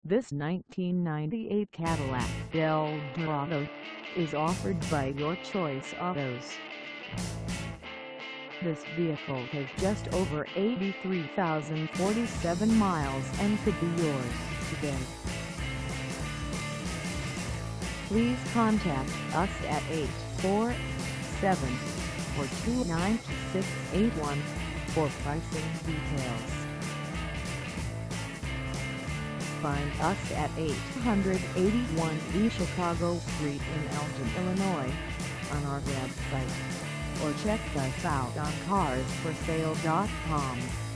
This 1998 Cadillac Eldorado is offered by Your Choice Autos. This vehicle has just over 83,047 miles and could be yours today. Please contact us at 847-429-2681 for pricing details. Find us at 881 East Chicago Street in Elgin, Illinois, on our website, or check us out on carsforsale.com.